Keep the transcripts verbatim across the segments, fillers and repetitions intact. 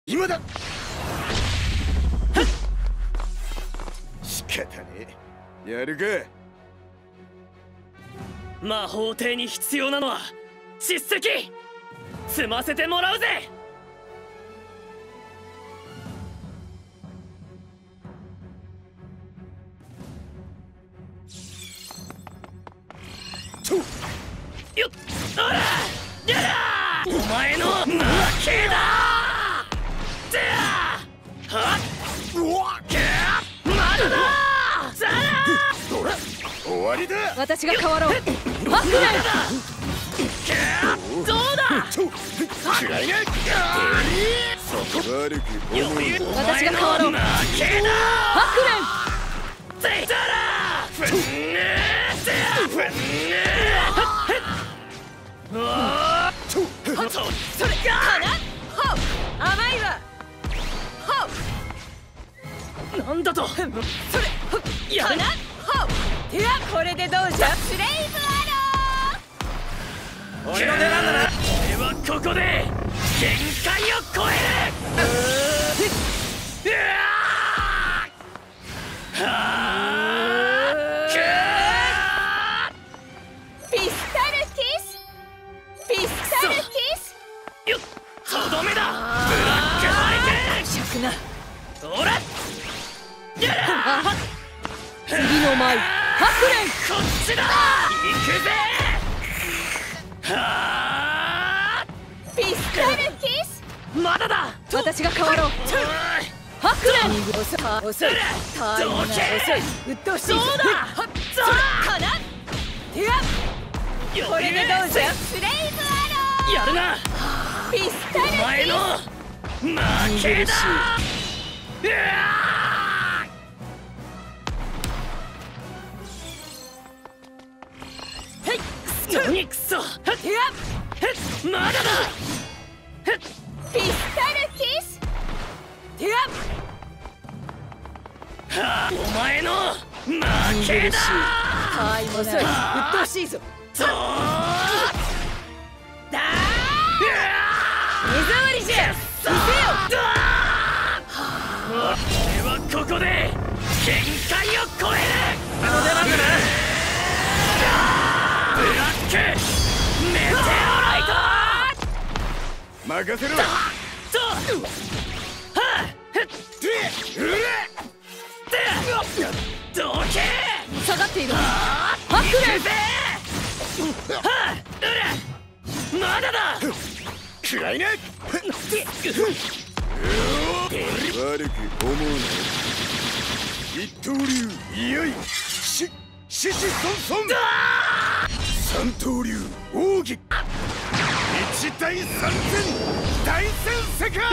今だ。仕方ねえ。やるか。 魔法帝に必要なのは叱責。積ませてもらうぜ。よっ、おらやらお前の負けだ。ぜあはっうわっけまだださらどら終わりだ。 私が変わろう。ハックレンどうだ嫌いなそこ悪く思うな。 私が変わろう。 負けだハックレンついたらふんねーぜあふんねーおーそそれかなほう甘いわ。ほうなんだとそれやるなほうではこれでどうじゃ。スレイブアロー。 俺の出番だな。俺はここで限界を超える。うわーはーピスタルキスピスタルキスよっとどめだ。ブラックハリケーン。 しゃくな。 ほらやら次の舞ハックレン。 こっちだ行くぜ。はーピスタルキスまだだ。 私が変わろう。ハックレン。遅い遅いタイムが遅い。鬱陶しいぞ。 そうだはっそれかな。ではこれでどうじゃ。スレイブアロやるな。 ー。ピスタルキスお前の負けだ。うわーへい何くそ。 ではへっまだだ。へっピスタルキスでははあお前の負けだ。 タイムが遅い。鬱陶しいぞ。 そうだ目障りじゃ。 せよ。俺はここで限界を超える。あの出番だな。ブラックメテオライト任せろ。 とはあへっうれどけ下がっている。 ハックレンぜはあうれまだだ。 嫌いな悪く思うな。一刀流いよいし獅子孫孫三刀流奥義一大三千大戦世界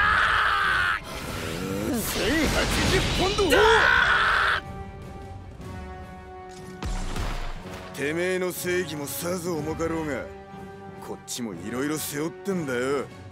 千八十ポンド。てめえの正義もさぞ重かろうがこっちもいろいろ背負ってんだよ。